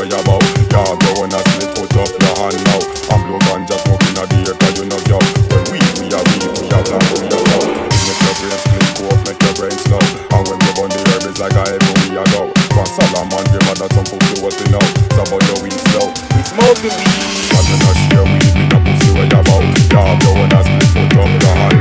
where you bow. Yeah, you wanna split, put up your hand now. I'm blow ganja smoking a the air, cause you know yo. When we are black, we are low. Make your brain split, go up, make your brain slow. And when you burn the herb, it's like a heaven we are go. From Solomon, your mother some pussy what you know. So about your weed slow, we smoke the weed. And you not share weed, we not pussy where you bow. Yeah, you wanna split, put up your hand